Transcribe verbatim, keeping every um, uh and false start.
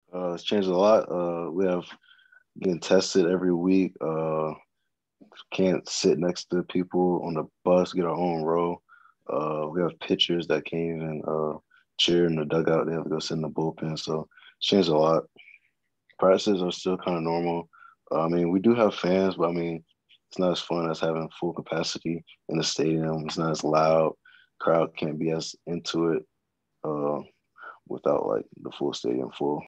Uh, it's changed a lot. Uh, we have getting tested every week. Uh, can't sit next to people on the bus, get our own row. Uh, we have pitchers that can't even uh, cheer in the dugout. They have to go sit in the bullpen. So it's changed a lot. Practices are still kind of normal. Uh, I mean, we do have fans, but I mean, it's not as fun as having full capacity in the stadium. It's not as loud. Crowd can't be as into it uh, without like the full stadium full.